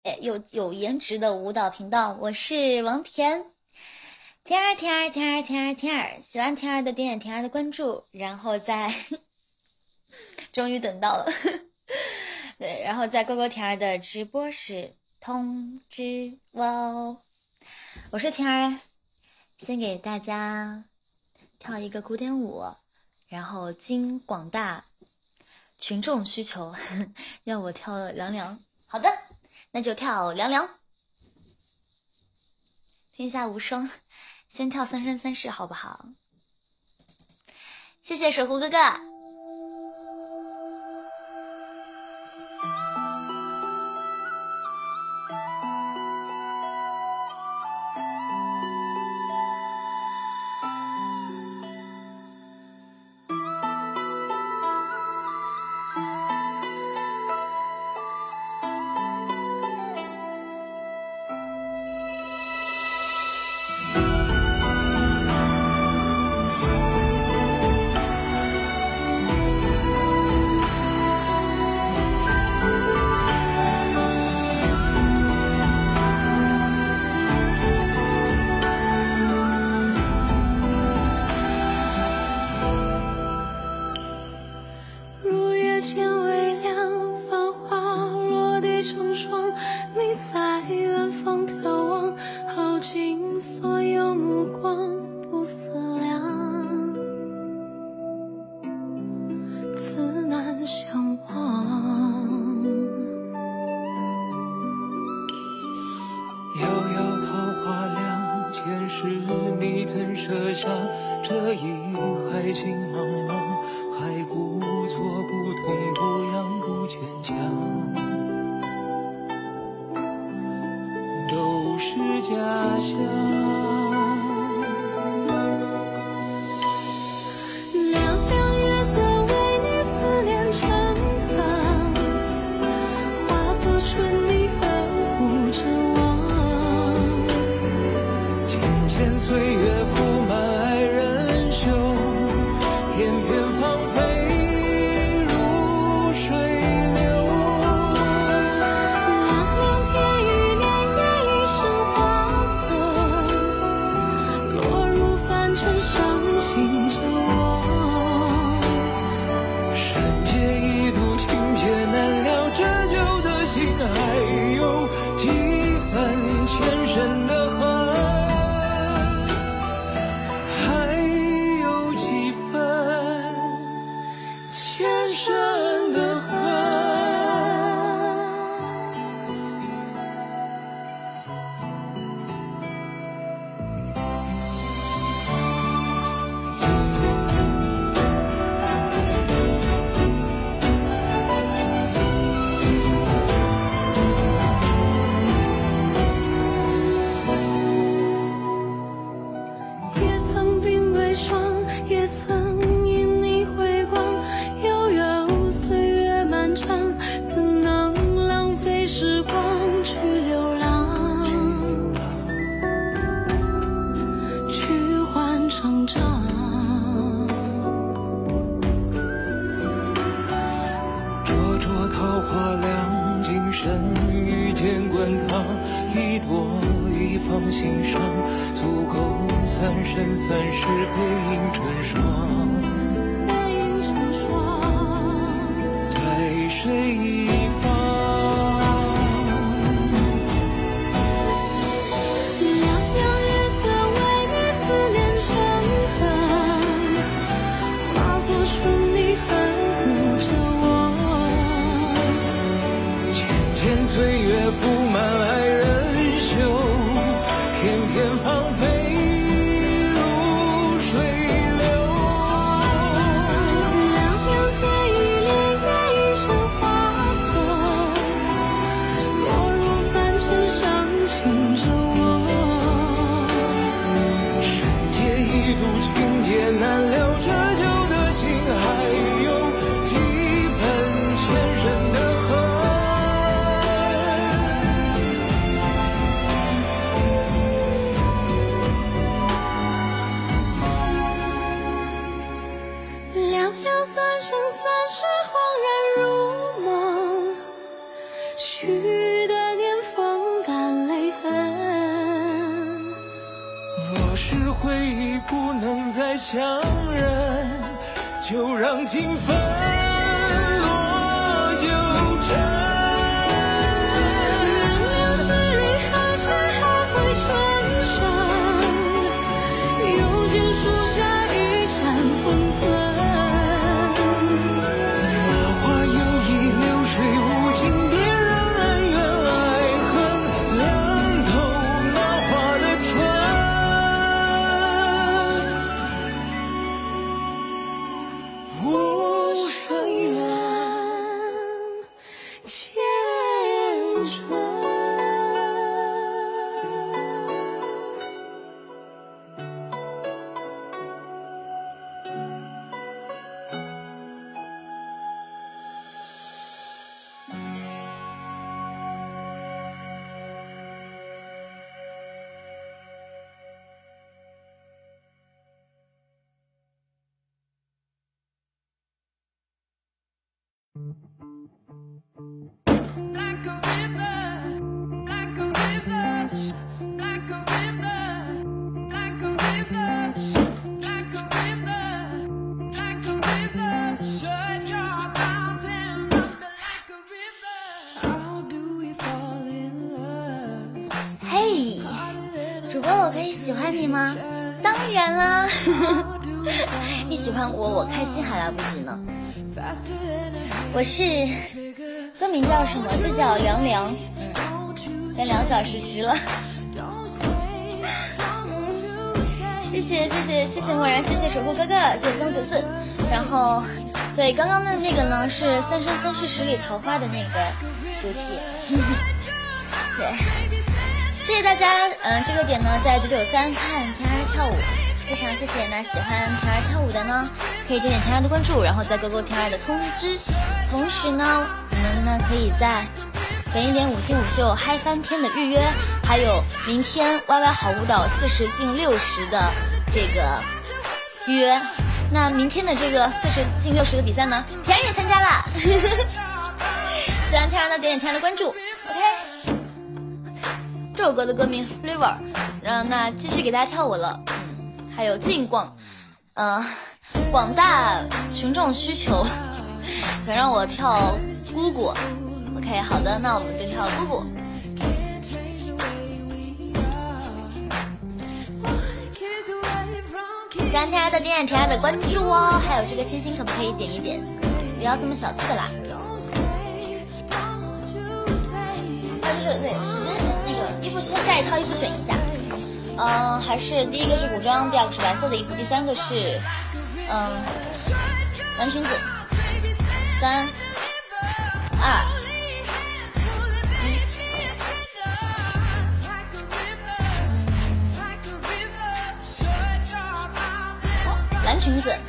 有颜值的舞蹈频道，我是王甜。甜儿，喜欢甜儿的点点甜儿的关注，然后再终于等到了，对，然后在勾勾甜儿的直播室通知我哦。我是甜儿，先给大家跳一个古典舞，然后经广大群众需求，要我跳凉凉。好的，那就跳凉凉。天下无双，先跳三生三世好不好？谢谢守护哥哥。 是回忆不能再相认，就让情分落纠缠。 嘿，主播，我可以喜欢你吗？当然啦，你喜欢我，我开心还来不及呢。我是歌名叫什么？就叫凉凉，才2小时值了。谢谢漠然，谢谢守护哥哥，谢谢394。然后，对，刚刚的那个呢是《三生三世十里桃花》的那个主题。对，谢谢大家。这个点呢在993看甜儿跳舞，非常谢谢。那喜欢甜儿跳舞的呢，可以点点甜儿的关注，然后再勾勾甜儿的通知。同时呢，你们呢可以在点一点5星5秀嗨翻天的预约，还有明天 YY 好舞蹈40进60的这个预约。那明天的这个40进60的比赛呢，甜儿也参加了。喜欢甜儿的点点甜儿的关注 ，OK。这首歌的歌名 River， 那继续给大家跳舞了。还有近广大群众需求想让我跳姑姑 ，OK， 好的，那我们就跳姑姑。喜欢甜儿的点点甜儿的关注哦，还有这个星星可不可以点一点？不要这么小气的啦。还有就是对，时间是那个衣服，下一套衣服选一下。还是第一个是古装，第二个是白色的衣服，第三个是蓝裙子。3、2、1。蓝裙子。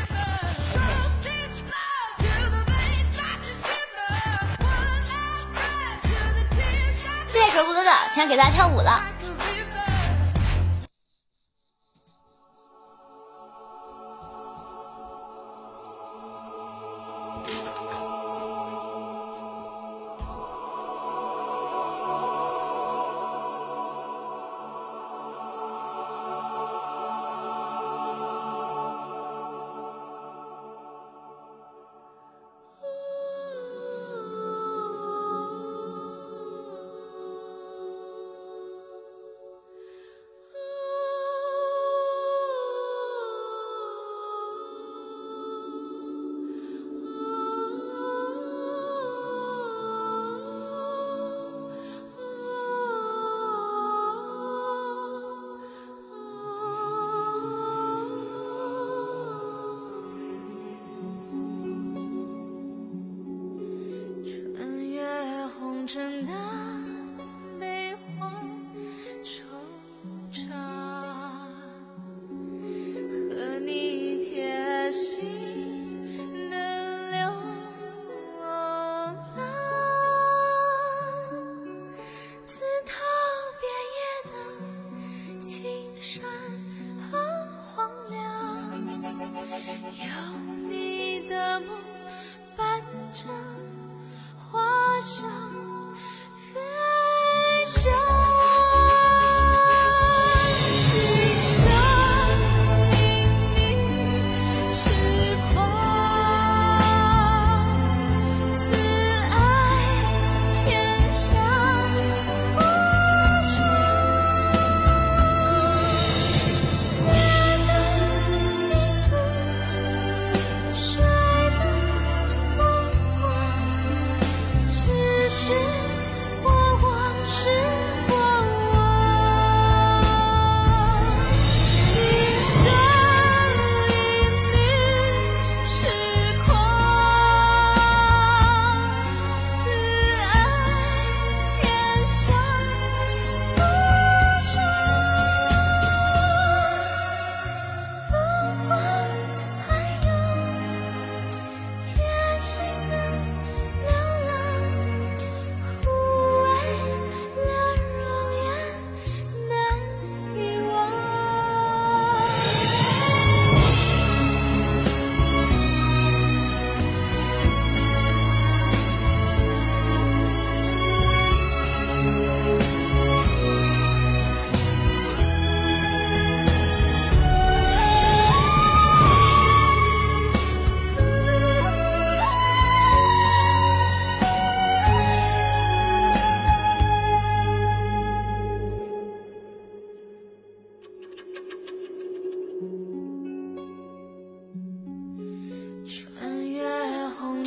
谢谢守护哥哥，现在给大家跳舞了。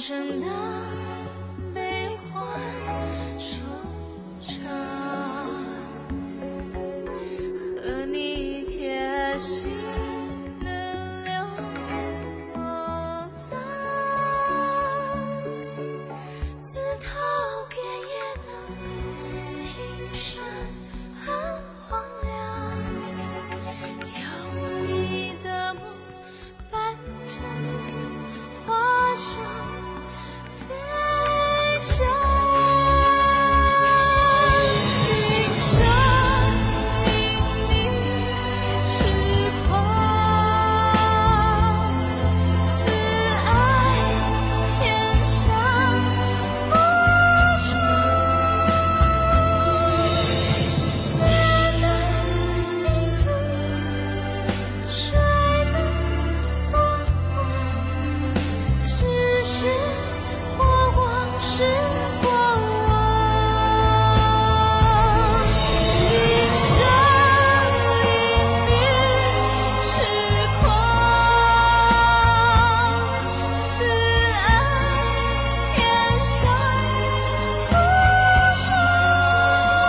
真的悲欢收场，和你贴心的流浪，自讨别夜的情深很荒凉，有你的梦伴着花香飞翔，心上因你痴狂，此爱天下无双，街的影子，水的波光，只是过往是过往，今生因你痴狂，此爱天下无双。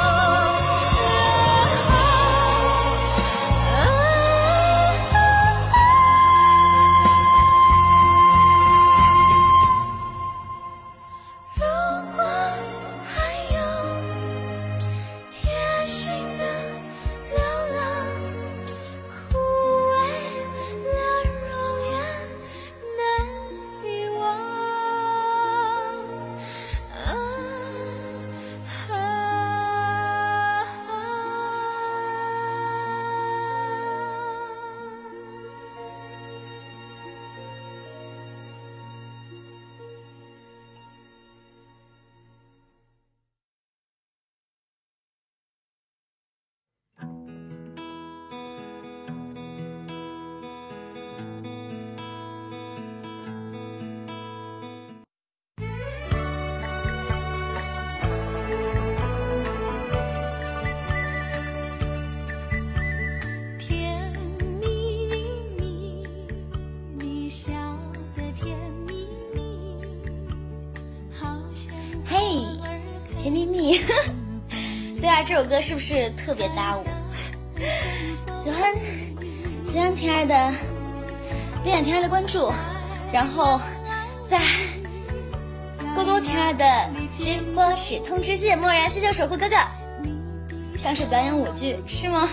如果还有贴心的流浪，枯萎了容颜难遗忘。 甜蜜蜜，你笑得甜蜜蜜，好像嘿，甜蜜蜜，对啊，这首歌是不是特别搭舞？喜欢甜儿的，点点甜儿的关注，然后在多多甜儿的直播室通知，谢谢漠然，谢谢守护哥哥。刚是表演舞剧是吗？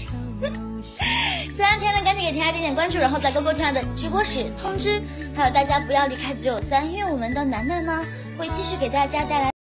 喜欢甜儿的赶紧给甜儿点点关注，然后在勾勾甜儿的直播室通知，还有大家不要离开993，因为我们的楠楠呢会继续给大家带来